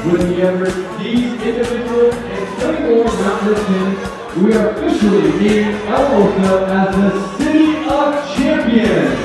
With the efforts of these individuals and 20 more non-Christians, we are officially named ALAMOSA as the City of Champions.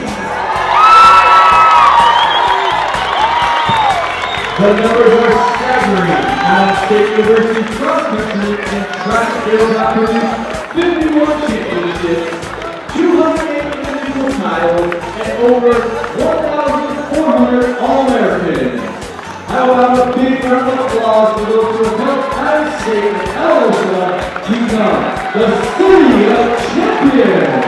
The numbers are staggering. Allen State University cross country and track field have produced 51 championships, 208 individual titles, and over 1,400 All-Americans. How about a big round of applause for those who have helped Allen State and ALAMOSA become the City of Champions?